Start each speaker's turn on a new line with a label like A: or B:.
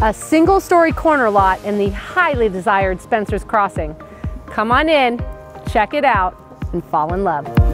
A: A single-story corner lot in the highly desired Spencer's Crossing. Come on in, check it out, and fall in love.